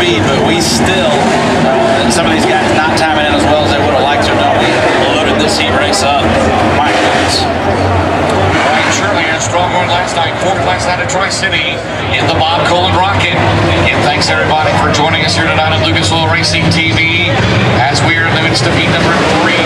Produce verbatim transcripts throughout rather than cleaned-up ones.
speed, but we still, uh, some of these guys not timing in as well as they would have liked to, don't we? Loaded this heat race up. My goodness. Ryan Shirley had a strong one last night, fourth place out of Tri-City in the Bob Colin Rocket. And thanks everybody for joining us here tonight on Lucas Oil Racing T V as we are in the midst of heat number three.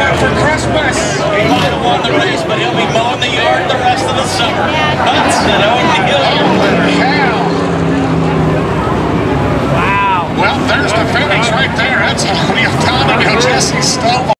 He might have won the race, but he'll be mowing the yard the rest of the summer. That's, you know,